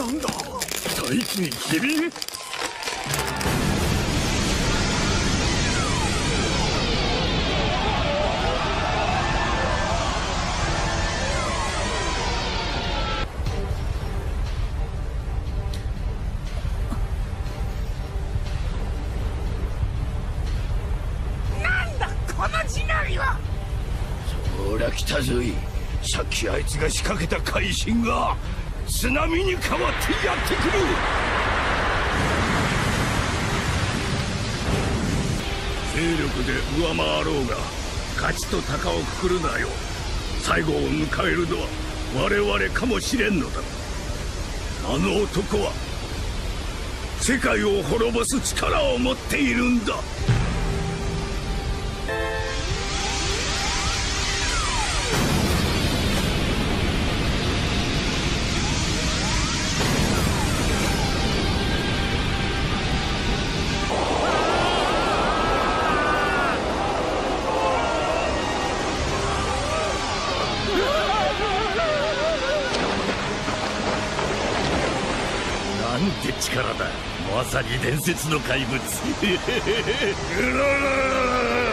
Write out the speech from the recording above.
なんだ、大気に機敏。 なんだこの地鳴りは。 ほら来たぞい。さっきあいつが仕掛けた怪神が津波に変わってやってくる。勢力で上回ろうが勝ちと鷹をくくるなよ。最後を迎えるのは我々かもしれんのだ。あの男は世界を滅ぼす力を持っているんだ。なんて力だ。まさに伝説の怪物。うららららら